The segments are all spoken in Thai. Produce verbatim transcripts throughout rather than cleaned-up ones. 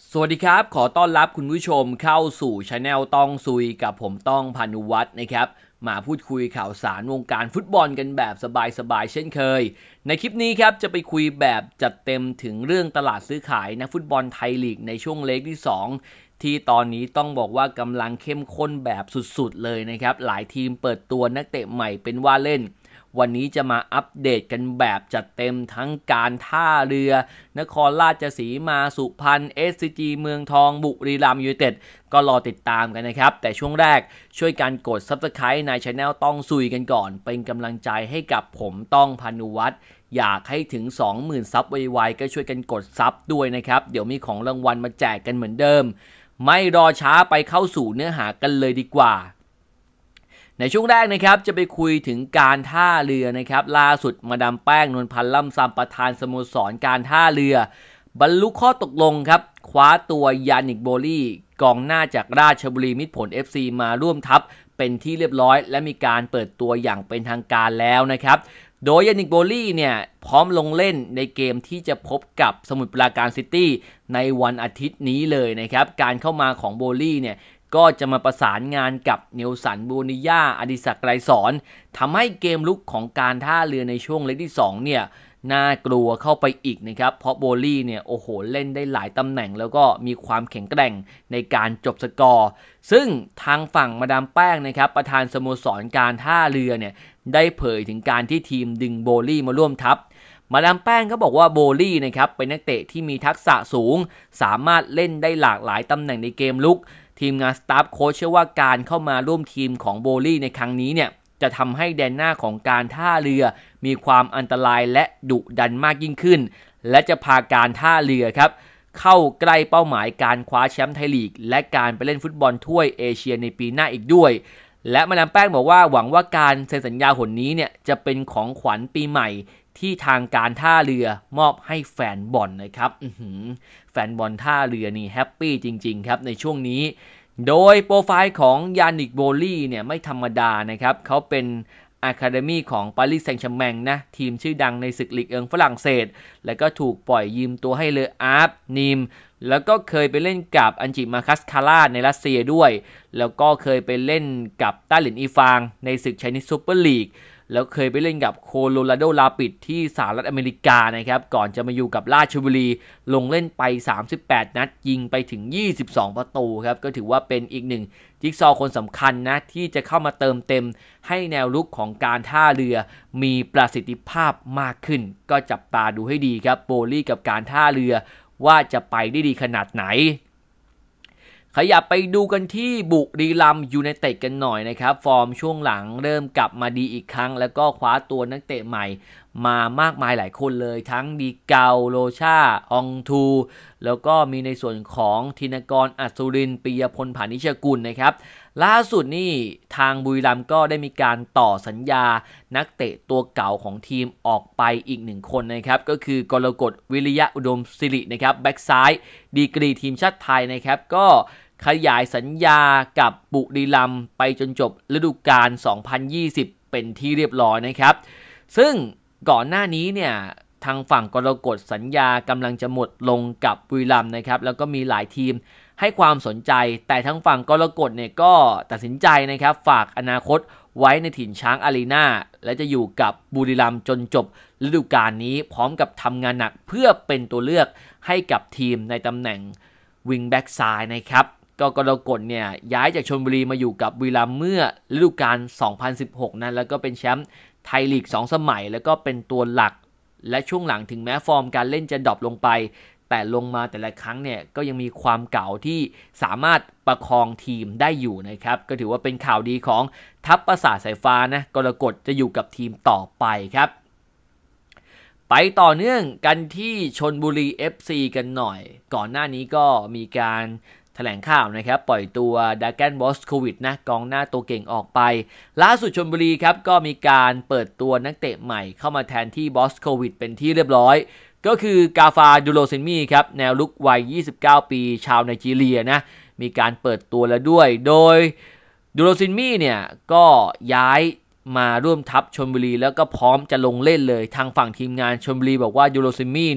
สวัสดีครับขอต้อนรับคุณผู้ชมเข้าสู่ Channel ต้องซุยกับผมต้องพานุวัฒน์นะครับมาพูดคุยข่าวสารวงการฟุตบอลกันแบบสบายๆเช่นเคยในคลิปนี้ครับจะไปคุยแบบจัดเต็มถึงเรื่องตลาดซื้อขายนักฟุตบอลไทยลีกในช่วงเล็กที่สองที่ตอนนี้ต้องบอกว่ากำลังเข้มข้นแบบสุดๆเลยนะครับหลายทีมเปิดตัวนักเตะใหม่เป็นว่าเล่นวันนี้จะมาอัปเดตกันแบบจัดเต็มทั้งการท่าเรือนครราชสีมาสุพรรณ เอส ซี จี เมืองทองบุรีรัมย์ยูไนเต็ดก็รอติดตามกันนะครับแต่ช่วงแรกช่วยกันกด ซับสไครบ์ ใน Channel ต้องซุยกันก่อนเป็นกำลังใจให้กับผมต้องพานุวัฒน์อยากให้ถึง สองหมื่น ซับไวๆก็ช่วยกันกดซับด้วยนะครับเดี๋ยวมีของรางวัลมาแจกกันเหมือนเดิมไม่รอช้าไปเข้าสู่เนื้อหากันเลยดีกว่าในช่วงแรกนะครับจะไปคุยถึงการท่าเรือนะครับล่าสุดมาดามแป้งนวลพันธ์ล่ำซำประธานสโมสรการท่าเรือบรรลุข้อตกลงครับคว้าตัวยานิกโบลี่กองหน้าจากราชบุรีมิตรผล เอฟ ซี มาร่วมทัพเป็นที่เรียบร้อยและมีการเปิดตัวอย่างเป็นทางการแล้วนะครับโดยยานิกโบลี่เนี่ยพร้อมลงเล่นในเกมที่จะพบกับสมุทรปราการซิตี้ในวันอาทิตย์นี้เลยนะครับการเข้ามาของโบลี่เนี่ยก็จะมาประสานงานกับเนลสันบูนิยาอดิศักดิ์ไกรสอนทำให้เกมลุกของการท่าเรือในช่วงเล็กที่สองเนี่ยน่ากลัวเข้าไปอีกนะครับเพราะโบลี่เนี่ยโอ้โหเล่นได้หลายตำแหน่งแล้วก็มีความแข็งแกร่งในการจบสกอร์ซึ่งทางฝั่งมาดามแป้งนะครับประธานสโมสรการท่าเรือเนี่ยได้เผยถึงการที่ทีมดึงโบลี่มาร่วมทัพมาดามแป้งก็บอกว่าโบลี่นะครับเป็นนักเตะที่มีทักษะสูงสามารถเล่นได้หลากหลายตำแหน่งในเกมลุกทีมงานสตาฟโค้ชเชื่อว่าการเข้ามาร่วมทีมของโบลี่ในครั้งนี้เนี่ยจะทำให้แดนหน้าของการท่าเรือมีความอันตรายและดุดันมากยิ่งขึ้นและจะพาการท่าเรือครับเข้าใกล้เป้าหมายการคว้าแชมป์ไทยลีกและการไปเล่นฟุตบอลถ้วยเอเชียในปีหน้าอีกด้วยและมาดามแป้งบอกว่าหวังว่าการเซ็นสัญญาหนนี้เนี่ยจะเป็นของขวัญปีใหม่ที่ทางการท่าเรือมอบให้แฟนบอลนะครับแฟนบอลท่าเรือนี่แฮปปี้จริงๆครับในช่วงนี้โดยโปรไฟล์ของยานิกโบลี่เนี่ยไม่ธรรมดานะครับเขาเป็นอะคาเดมี่ของปารีสแซงต์แชร์แมงนะทีมชื่อดังในศึกลีกเอิงฝรั่งเศสแล้วก็ถูกปล่อยยืมตัวให้เลออาร์ฟนีมแล้วก็เคยไปเล่นกับอันจิมาคัสคาร่าในรัสเซียด้วยแล้วก็เคยไปเล่นกับต้าหลินอีฟางในศึกไชนีสซูเปอร์ลีกแล้วเคยไปเล่นกับโคโลราโดราปิดที่สหรัฐอเมริกานะครับก่อนจะมาอยู่กับราชบุรีลงเล่นไปสามสิบแปดนัดยิงไปถึงยี่สิบสองประตูครับก็ถือว่าเป็นอีกหนึ่งจิ๊กซอว์คนสำคัญนะที่จะเข้ามาเติมเต็มให้แนวรุกของการท่าเรือมีประสิทธิภาพมากขึ้นก็จับตาดูให้ดีครับโบลี่กับการท่าเรือว่าจะไปได้ดีขนาดไหนขยับไปดูกันที่บุรีรัมย์ยูไนเต็ดกันหน่อยนะครับฟอร์มช่วงหลังเริ่มกลับมาดีอีกครั้งแล้วก็คว้าตัวนักเตะใหม่มามากมายหลายคนเลยทั้งดีเกาโลชาอองทูแล้วก็มีในส่วนของธินกรอัศรินทร์ปิยพลผานิชกุลนะครับล่าสุดนี่ทางบุรีรัมย์ก็ได้มีการต่อสัญญานักเตะตัวเก่าของทีมออกไปอีกหนึ่งคนนะครับก็คือกรกฎวิริยะอุดมศิรินะครับแบ็กซ้ายดีกรีทีมชาติไทยนะครับก็ขยายสัญญากับบุรีรัมย์ไปจนจบฤดูกาลสองพันยี่สิบเป็นที่เรียบร้อยนะครับซึ่งก่อนหน้านี้เนี่ยทางฝั่งกรกฎสัญญากำลังจะหมดลงกับบุรีรัมย์นะครับแล้วก็มีหลายทีมให้ความสนใจแต่ทางฝั่งกรกฎเนี่ยก็ตัดสินใจนะครับฝากอนาคตไว้ในถิ่นช้างอารีนาและจะอยู่กับบุรีรัมย์จนจบฤดูกาลนี้พร้อมกับทำงานหนักเพื่อเป็นตัวเลือกให้กับทีมในตำแหน่งวิงแบ็กซ้ายนะครับก็กรกฎเนี่ยย้ายจากชลบุรีมาอยู่กับบุรีรัมย์เมื่อฤดูกาลสองพันสิบหกนั้นแล้วก็เป็นแชมป์ไทยลีกสองสมัยแล้วก็เป็นตัวหลักและช่วงหลังถึงแม้ฟอร์มการเล่นจะดรอปลงไปแต่ลงมาแต่ละครั้งเนี่ยก็ยังมีความเก่าที่สามารถประคองทีมได้อยู่นะครับก็ถือว่าเป็นข่าวดีของทัพปราสาทสายฟ้านะกรกฎจะอยู่กับทีมต่อไปครับไปต่อเนื่องกันที่ชลบุรี เอฟ ซี กันหน่อยก่อนหน้านี้ก็มีการแถลงข่าวนะครับปล่อยตัวดาแกนบอสโควิดนะกองหน้าตัวเก่งออกไปล่าสุดชลบุรีครับก็มีการเปิดตัวนักเตะใหม่เข้ามาแทนที่บอสโควิดเป็นที่เรียบร้อยก็คือกาฟาดูโรเซนมีครับแนวลุกวัยยี่สิบเก้าปีชาวไนจีเรียนะมีการเปิดตัวแล้วด้วยโดยดูโรเซนมีเนี่ยก็ย้ายมาร่วมทัพชลบุรีแล้วก็พร้อมจะลงเล่นเลยทางฝั่งทีมงานชลบุรีบอกว่าดูโรเซนมีเนี่ย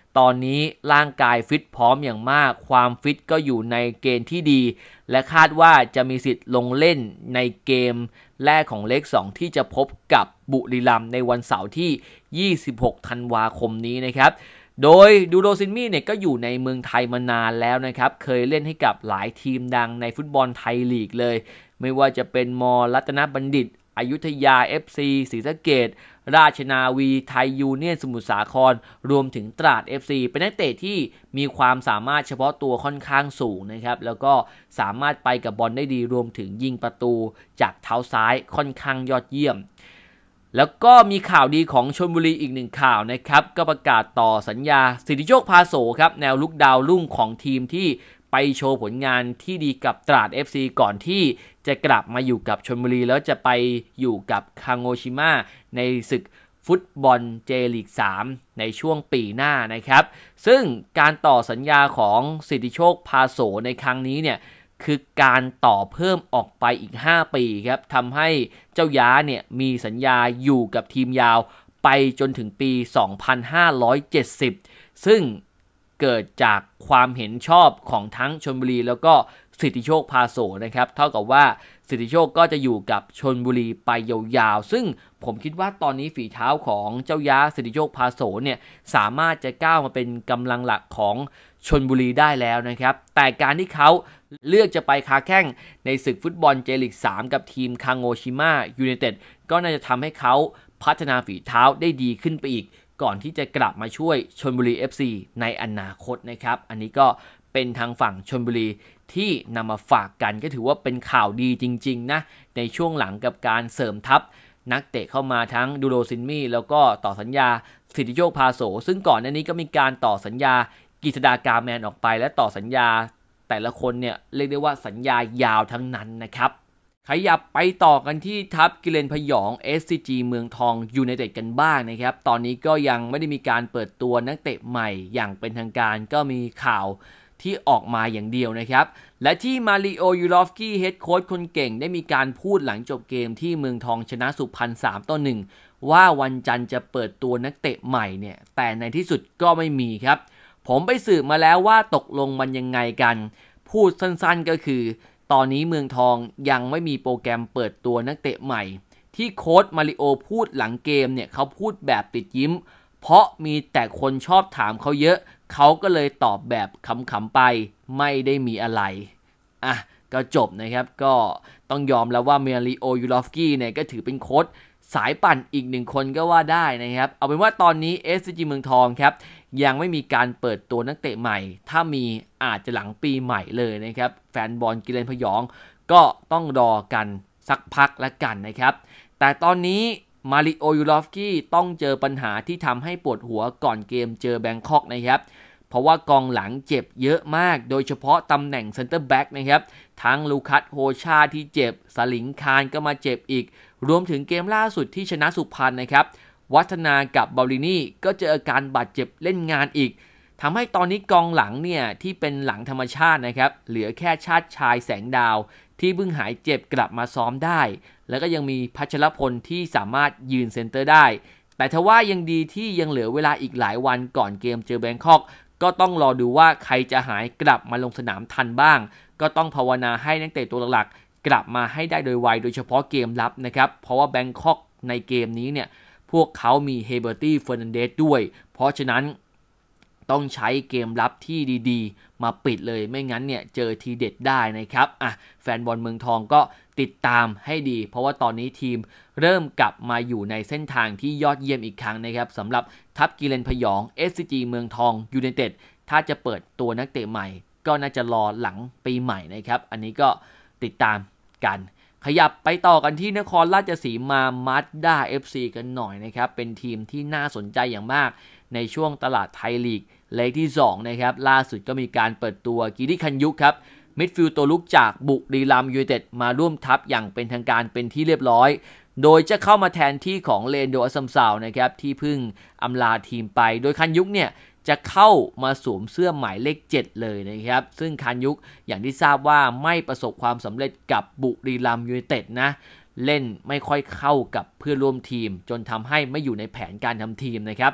ตอนนี้ร่างกายฟิตพร้อมอย่างมากความฟิตก็อยู่ในเกณฑ์ที่ดีและคาดว่าจะมีสิทธิ์ลงเล่นในเกมแรกของเลขสองที่จะพบกับบุรีรัมย์ในวันเสาร์ที่ยี่สิบหกธันวาคมนี้นะครับโดยดูโรซินมี่เนี่ยก็อยู่ในเมืองไทยมานานแล้วนะครับเคยเล่นให้กับหลายทีมดังในฟุตบอลไทยลีกเลยไม่ว่าจะเป็นม.รัตนบัณฑิตอยุธยา เอฟ ซี ศรีสะเกษราชนาวีไทยยูเนี่ยนสมุทรสาครรวมถึงตราด เอฟ ซี เป็นนักเตะที่มีความสามารถเฉพาะตัวค่อนข้างสูงนะครับแล้วก็สามารถไปกับบอลได้ดีรวมถึงยิงประตูจากเท้าซ้ายค่อนข้างยอดเยี่ยมแล้วก็มีข่าวดีของชลบุรีอีกหนึ่งข่าวนะครับก็ประกาศต่อสัญญาสิทธิโชคพาโสครับแนวลุกดาวรุ่งของทีมที่ไปโชว์ผลงานที่ดีกับตราด เอฟ ซี ก่อนที่จะกลับมาอยู่กับชลบุรีแล้วจะไปอยู่กับคางโงชิมะในศึกฟุตบอลเจลีกสามในช่วงปีหน้านะครับซึ่งการต่อสัญญาของสิทธิโชคพาโสในครั้งนี้เนี่ยคือการต่อเพิ่มออกไปอีกห้าปีครับทำให้เจ้าย้าเนี่ยมีสัญญาอยู่กับทีมยาวไปจนถึงปี สองพันห้าร้อยเจ็ดสิบ ซึ่งเกิดจากความเห็นชอบของทั้งชลบุรีแล้วก็สิทธิโชคพาโสนะครับเท่ากับว่าสิทธิโชคก็จะอยู่กับชลบุรีไปยาวๆซึ่งผมคิดว่าตอนนี้ฝีเท้าของเจ้าย้าสิทธิโชคพาโสเนี่ยสามารถจะก้าวมาเป็นกำลังหลักของชลบุรีได้แล้วนะครับแต่การที่เขาเลือกจะไปค้าแข่งในศึกฟุตบอลเจลีกสามกับทีมคางโงชิมะยูไนเต็ดก็น่าจะทำให้เขาพัฒนาฝีเท้าได้ดีขึ้นไปอีกก่อนที่จะกลับมาช่วยชลบุรี เอฟ ซี ในอนาคตนะครับอันนี้ก็เป็นทางฝั่งชลบุรีที่นำมาฝากกันก็ถือว่าเป็นข่าวดีจริงๆนะในช่วงหลังกับการเสริมทัพนักเตะเข้ามาทั้งดูโรซินมี่แล้วก็ต่อสัญญาสิทธิโชคพาโสซึ่งก่อนหน้านี้ก็มีการต่อสัญญากฤษฎากาแมนออกไปและต่อสัญญาแต่ละคนเนี่ยเรียกได้ว่าสัญญายาวทั้งนั้นนะครับขยับไปต่อกันที่ทัพกิเลนพยอง เอส ซี จี เมืองทองยูไนเต็ดกันบ้างนะครับตอนนี้ก็ยังไม่ได้มีการเปิดตัวนักเตะใหม่อย่างเป็นทางการก็มีข่าวที่ออกมาอย่างเดียวนะครับและที่มาริโอยูรอฟสกี้เฮดโค้ชคนเก่งได้มีการพูดหลังจบเกมที่เมืองทองชนะสุพรรณสามต่อหนึ่งว่าวันจันทร์จะเปิดตัวนักเตะใหม่เนี่ยแต่ในที่สุดก็ไม่มีครับผมไปสืบมาแล้วว่าตกลงมันยังไงกันพูดสั้นๆก็คือตอนนี้เมืองทองยังไม่มีโปรแกรมเปิดตัวนักเตะใหม่ที่โค้ชมาริโอพูดหลังเกมเนี่ยเขาพูดแบบติดยิ้มเพราะมีแต่คนชอบถามเขาเยอะเขาก็เลยตอบแบบขำๆไปไม่ได้มีอะไรอ่ะก็จบนะครับก็ต้องยอมแล้วว่ามาริโอยูรอฟสกี้เนี่ยก็ถือเป็นโค้ชสายปั่นอีกหนึ่งคนก็ว่าได้นะครับเอาเป็นว่าตอนนี้ เอส ซี จี เมืองทองครับยังไม่มีการเปิดตัวนักเตะใหม่ถ้ามีอาจจะหลังปีใหม่เลยนะครับแฟนบอลกิเลนพยองก็ต้องรอกันสักพักแล้วกันนะครับแต่ตอนนี้มาริโอยูรอฟสกี้ต้องเจอปัญหาที่ทำให้ปวดหัวก่อนเกมเจอแบงคอกนะครับเพราะว่ากองหลังเจ็บเยอะมากโดยเฉพาะตำแหน่งเซ็นเตอร์แบ็กนะครับทั้งลูคัสโฮชาที่เจ็บสลิงคานก็มาเจ็บอีกรวมถึงเกมล่าสุดที่ชนะสุพรรณนะครับวัฒนากับบาลินี่ก็เจออาการบาดเจ็บเล่นงานอีกทำให้ตอนนี้กองหลังเนี่ยที่เป็นหลังธรรมชาตินะครับเหลือแค่ชาติชายแสงดาวที่เพิ่งหายเจ็บกลับมาซ้อมได้แล้วก็ยังมีพัชรพลที่สามารถยืนเซนเตอร์ได้แต่ทว่ายังดีที่ยังเหลือเวลาอีกหลายวันก่อนเกมเจอแบงคอกก็ต้องรอดูว่าใครจะหายกลับมาลงสนามทันบ้างก็ต้องภาวนาให้นักเตะตัวหลักๆกลับมาให้ได้โดยไวโดยเฉพาะเกมรับนะครับเพราะว่าแบงคอกในเกมนี้เนี่ยพวกเขามีเฮเบอร์ตี้เฟอร์นันเดสด้วยเพราะฉะนั้นต้องใช้เกมรับที่ดีๆมาปิดเลยไม่งั้นเนี่ยเจอทีเด็ดได้นะครับอ่ะแฟนบอลเมืองทองก็ติดตามให้ดีเพราะว่าตอนนี้ทีมเริ่มกลับมาอยู่ในเส้นทางที่ยอดเยี่ยมอีกครั้งนะครับสำหรับทัพกิเลนพยอง เอส ซี จี เมืองทองยูไนเต็ดถ้าจะเปิดตัวนักเตะใหม่ก็น่าจะรอหลังปีใหม่นะครับอันนี้ก็ติดตามกันขยับไปต่อกันที่นครราชสีมามาสด้า เอฟ ซี กันหน่อยนะครับเป็นทีมที่น่าสนใจอย่างมากในช่วงตลาดไทยลีกเลขที่สองนะครับล่าสุดก็มีการเปิดตัวกิริคันยุคครับมิดฟิลด์ตัวลุกจากบุรีรัมย์ยูไนเต็ดมาร่วมทัพอย่างเป็นทางการเป็นที่เรียบร้อยโดยจะเข้ามาแทนที่ของเลนโดอัสซัมซาวนะครับที่เพิ่งอำลาทีมไปโดยคันยุคเนี่ยจะเข้ามาสวมเสื้อหมายเลขเจ็ดเลยนะครับซึ่งคันยุคอย่างที่ทราบว่าไม่ประสบความสำเร็จกับบุรีรัมย์ยูไนเต็ดนะเล่นไม่ค่อยเข้ากับเพื่อนร่วมทีมจนทำให้ไม่อยู่ในแผนการทำทีมนะครับ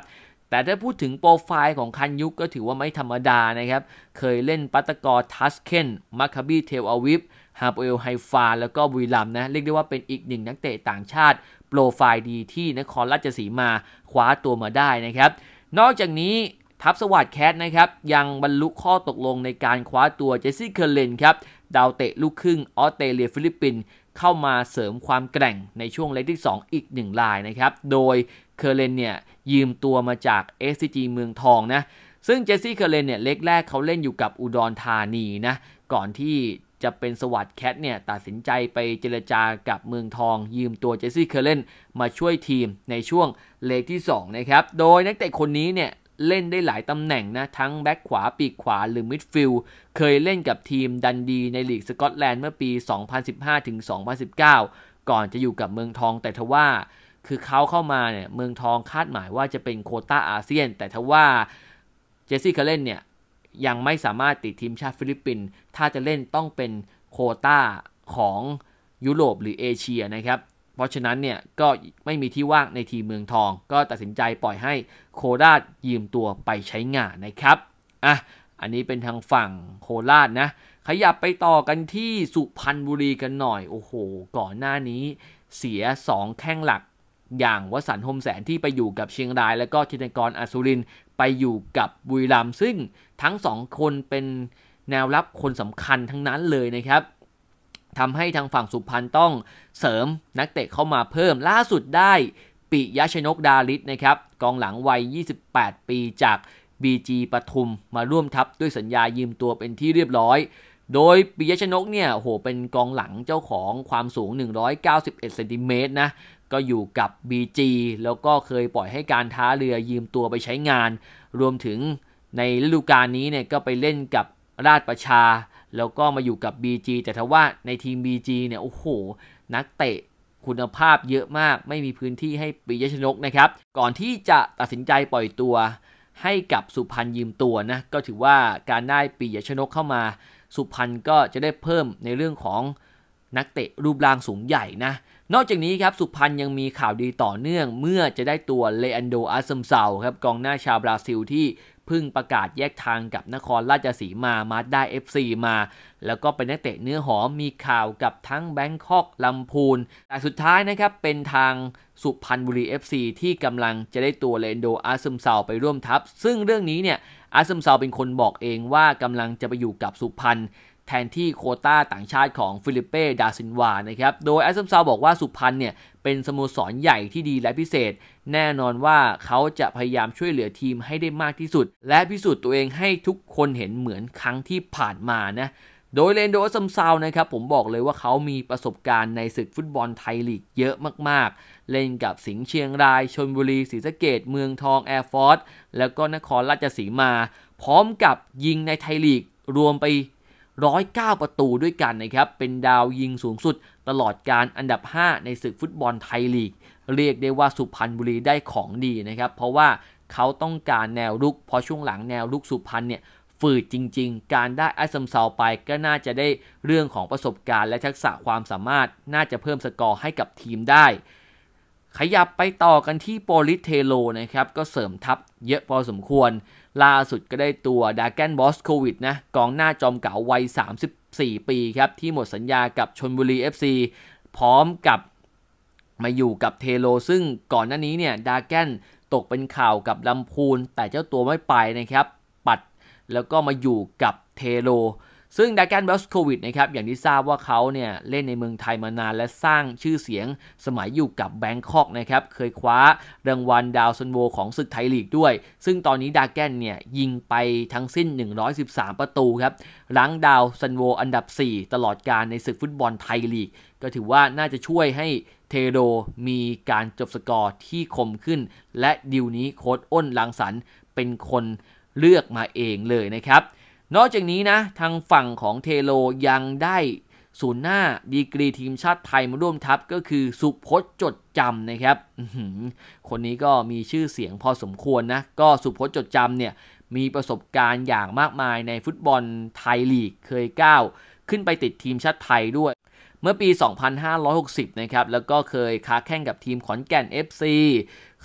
แต่ถ้าพูดถึงโปรไฟล์ของคันยุคก็ถือว่าไม่ธรรมดานะครับเคยเล่นปัตตกรทัสเคนมัคคาบีเทลอาวิฟฮาโปเอลไฮฟาแล้วก็บุรีรัมย์นะเรียกได้ว่าเป็นอีกหนึ่งนักเตะต่างชาติโปรไฟล์ดีที่นครราชสีมาคว้าตัวมาได้นะครับนอกจากนี้ทัพสวัสดิ์แคทนะครับยังบรรลุข้อตกลงในการคว้าตัวเจสซี่เคอร์เลนครับดาวเตะลูกครึ่งออสเตรเลียฟิลิปปินส์เข้ามาเสริมความแกร่งในช่วงเล็กที่สองอีกหนึ่งรายนะครับโดยเคอร์เลนเนี่ยยืมตัวมาจาก เอส ซี จี เมืองทองนะซึ่งเจสซี่เคอร์เลนเนี่ยเล็กแรกเขาเล่นอยู่กับอุดรธานีนะก่อนที่จะเป็นสวัสดิ์แคทเนี่ยตัดสินใจไปเจรจากับเมืองทองยืมตัวเจสซี่เคอร์เลนมาช่วยทีมในช่วงเล็กที่สองนะครับโดยนักเตะคนนี้เนี่ยเล่นได้หลายตำแหน่งนะทั้งแบ็คขวาปีกขวาหรือมิดฟิลด์เคยเล่นกับทีมดันดีในลีกสกอตแลนด์เมื่อปี สองพันสิบห้าถึงสองพันสิบเก้า ก่อนจะอยู่กับเมืองทองแต่ทว่าคือเขาเข้ามาเนี่ยเมืองทองคาดหมายว่าจะเป็นโควต้าอาเซียนแต่ทว่าเจสซี่เคอร์เลนเนี่ยยังไม่สามารถติดทีมชาติฟิลิปปินส์ถ้าจะเล่นต้องเป็นโควต้าของยุโรปหรือเอเชียนะครับเพราะฉะนั้นเนี่ยก็ไม่มีที่ว่างในทีมเมืองทองก็ตัดสินใจปล่อยให้โคราชยืมตัวไปใช้งานนะครับอ่ะอันนี้เป็นทางฝั่งโคราชนะขยับไปต่อกันที่สุพรรณบุรีกันหน่อยโอ้โหก่อนหน้านี้เสียสองแข้งหลักอย่างวสันต์ หมแสนที่ไปอยู่กับเชียงรายแล้วก็ธินกร อสุรินทร์ไปอยู่กับบุรีรัมย์ซึ่งทั้งสองคนเป็นแนวรับคนสำคัญทั้งนั้นเลยนะครับทำให้ทางฝั่งสุพรรณต้องเสริมนักเตะเข้ามาเพิ่มล่าสุดได้ปิยชนกดาริศนะครับกองหลังวัยยี่สิบแปดปีจาก บี จี ปทุมมาร่วมทัพด้วยสัญญายืมตัวเป็นที่เรียบร้อยโดยปิยชนกเนี่ยโหเป็นกองหลังเจ้าของความสูงหนึ่งร้อยเก้าสิบเอ็ดเซนติเมตรนะก็อยู่กับ บี จี แล้วก็เคยปล่อยให้การท่าเรือยืมตัวไปใช้งานรวมถึงในฤดูกาลนี้เนี่ยก็ไปเล่นกับราชประชาแล้วก็มาอยู่กับ บี จี แต่ทว่าในทีม บี จี เนี่ยโอ้โหนักเตะคุณภาพเยอะมากไม่มีพื้นที่ให้ปิยชนกนะครับก่อนที่จะตัดสินใจปล่อยตัวให้กับสุพรรณยืมตัวนะก็ถือว่าการได้ปิยชนกเข้ามาสุพรรณก็จะได้เพิ่มในเรื่องของนักเตะรูปร่างสูงใหญ่นะนอกจากนี้ครับสุพรรณยังมีข่าวดีต่อเนื่องเมื่อจะได้ตัวเลอันโด อาซัมเซาครับกองหน้าชาวบราซิลที่เพิ่งประกาศแยกทางกับนครราชสีมามาได้ เอฟ ซี มาแล้วก็เป็นนักเตะเนื้อหอมมีข่าวกับทั้งแบงคอกลำพูนแต่สุดท้ายนะครับเป็นทางสุพรรณบุรี เอฟ ซี ที่กำลังจะได้ตัวเลอันโด อาซัมเซาไปร่วมทัพซึ่งเรื่องนี้เนี่ยอาซัมเซาเป็นคนบอกเองว่ากำลังจะไปอยู่กับสุพรรณแทนที่โควต้าต่างชาติของฟิลิปเป้ดาซินวานะครับโดยอาซัมเซาบอกว่าสุพรรณเนี่ยเป็นสโมสรใหญ่ที่ดีและพิเศษแน่นอนว่าเขาจะพยายามช่วยเหลือทีมให้ได้มากที่สุดและพิสูจน์ตัวเองให้ทุกคนเห็นเหมือนครั้งที่ผ่านมานะโดยเลนโด อาซัมเซานะครับผมบอกเลยว่าเขามีประสบการณ์ในศึกฟุตบอลไทยลีกเยอะมากๆเล่นกับสิงห์เชียงรายชลบุรีศรีสะเกษเมืองทองแอร์ฟอร์สแล้วก็นครราชสีมาพร้อมกับยิงในไทยลีกรวมไปหนึ่งร้อยเก้าประตูด้วยกันนะครับเป็นดาวยิงสูงสุดตลอดการอันดับห้าในศึกฟุตบอลไทยลีกเรียกได้ว่าสุพรรณบุรีได้ของดีนะครับเพราะว่าเขาต้องการแนวรุกพอช่วงหลังแนวรุกสุพรรณเนี่ยฝืดจริงๆการได้อาซัมเซาไปก็น่าจะได้เรื่องของประสบการณ์และทักษะความสามารถน่าจะเพิ่มสกอร์ให้กับทีมได้ขยับไปต่อกันที่โปลิสเทโลนะครับก็เสริมทัพเยอะพอสมควรล่าสุดก็ได้ตัวดาแกนบอสโควิดนะกองหน้าจอมเก๋าวัยสามสิบสี่ปีครับที่หมดสัญญากับชลบุรี เอฟ ซี พร้อมกับมาอยู่กับเทโลซึ่งก่อนหน้านี้เนี่ยดาแกนตกเป็นข่าวกับลำพูนแต่เจ้าตัวไม่ไปนะครับปัดแล้วก็มาอยู่กับเทโลซึ่งดาแกนบอสโควิดนะครับอย่างที่ทราบว่าเขาเนี่ยเล่นในเมืองไทยมานานและสร้างชื่อเสียงสมัยอยู่กับแบงคอกนะครับเคยคว้ารางวัลดาวซันโวของศึกไทยลีกด้วยซึ่งตอนนี้ดาแกนเนี่ยยิงไปทั้งสิ้นหนึ่งร้อยสิบสามประตูครับรั้งดาวซันโวอันดับสี่ตลอดการในศึกฟุตบอลไทยลีกก็ถือว่าน่าจะช่วยให้เทโรมีการจบสกอร์ที่คมขึ้นและดิวนี้โค้ชอ้นรังสรรค์เป็นคนเลือกมาเองเลยนะครับนอกจากนี้นะทางฝั่งของเทโลยังได้ศูนย์หน้าดีกรีทีมชาติไทยมาร่วมทัพก็คือสุพจน์จดจำนะครับคนนี้ก็มีชื่อเสียงพอสมควรนะก็สุพจน์จดจำเนี่ยมีประสบการณ์อย่างมากมายในฟุตบอลไทยลีกเคยก้าวขึ้นไปติดทีมชาติไทยด้วยเมื่อปีสองพันห้าร้อยหกสิบนะครับแล้วก็เคยค้าแข่งกับทีมขอนแก่น เอฟ ซี เค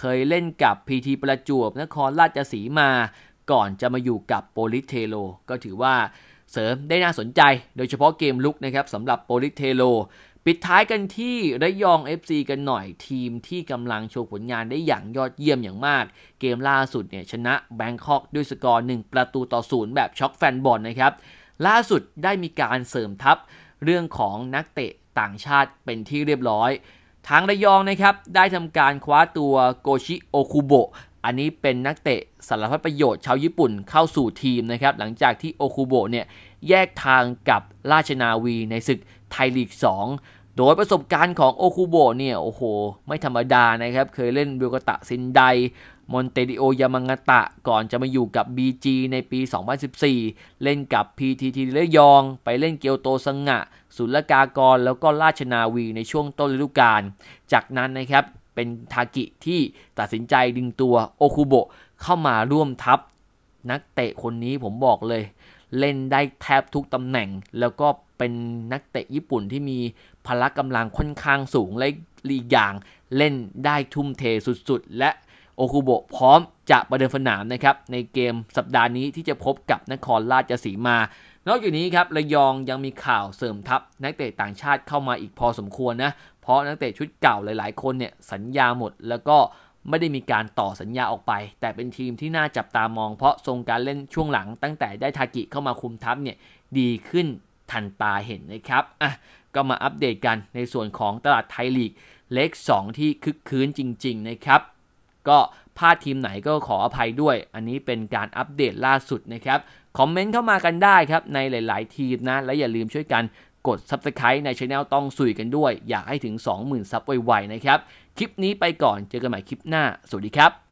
เคยเล่นกับ พี ที ประจวบนครราชสีมาก่อนจะมาอยู่กับโปลิสเทโลก็ถือว่าเสริมได้น่าสนใจโดยเฉพาะเกมลุกนะครับสำหรับโปลิสเทโลปิดท้ายกันที่ระยอง เอฟ ซี กันหน่อยทีมที่กำลังโชว์ผลงานได้อย่างยอดเยี่ยมอย่างมากเกมล่าสุดเนี่ยชนะแบงคอกด้วยสกอร์หนึ่งประตูต่อศูนย์แบบช็อกแฟนบอลนะครับล่าสุดได้มีการเสริมทัพเรื่องของนักเตะต่างชาติเป็นที่เรียบร้อยทางระยองนะครับได้ทำการคว้าตัวโกชิโอคุโบะอันนี้เป็นนักเตะสารพัดประโยชน์ชาวญี่ปุ่นเข้าสู่ทีมนะครับหลังจากที่โอคุโบะเนี่ยแยกทางกับราชนาวีในศึกไทยลีกสองโดยประสบการณ์ของโอคุโบะเนี่ยโอ้โหไม่ธรรมดานะครับเคยเล่นเบลกาตะซินไดมอนเตดิโอยามางาตะก่อนจะมาอยู่กับ บี จี ในปีสองพันสิบสี่เล่นกับ พี ที ที ระยองไปเล่นเกียวโตซังะศุลกากรแล้วก็ราชนาวีในช่วงต้นฤดูกาลจากนั้นนะครับเป็นทากิที่ตัดสินใจดึงตัวโอคุโบะเข้ามาร่วมทัพนักเตะคนนี้ผมบอกเลยเล่นได้แทบทุกตำแหน่งแล้วก็เป็นนักเตะญี่ปุ่นที่มีพละกำลังค่อนข้างสูงและอีกอย่างเล่นได้ทุ่มเทสุดๆและโอคุโบะพร้อมจะประเดิมสนามนะครับในเกมสัปดาห์นี้ที่จะพบกับนครราชสีมานอกจากนี้ครับระยองยังมีข่าวเสริมทัพนักเตะต่างชาติเข้ามาอีกพอสมควรนะเพราะนักเตะชุดเก่าหลายๆคนเนี่ยสัญญาหมดแล้วก็ไม่ได้มีการต่อสัญญาออกไปแต่เป็นทีมที่น่าจับตามองเพราะทรงการเล่นช่วงหลังตั้งแต่ได้ทากิเข้ามาคุมทัพเนี่ยดีขึ้นทันตาเห็นนะครับอ่ะก็มาอัปเดตกันในส่วนของตลาดไทยลีกเลขสองที่คึกคืนจริงๆนะครับก็พลาดทีมไหนก็ขออภัยด้วยอันนี้เป็นการอัปเดตล่าสุดนะครับคอมเมนต์เข้ามากันได้ครับในหลายๆทีมนะและอย่าลืมช่วยกันกด ซับสไครบ์ ใน Channel ต้องสุยกันด้วยอยากให้ถึง สองหมื่น ซับไวๆนะครับคลิปนี้ไปก่อนเจอกันใหม่คลิปหน้าสวัสดีครับ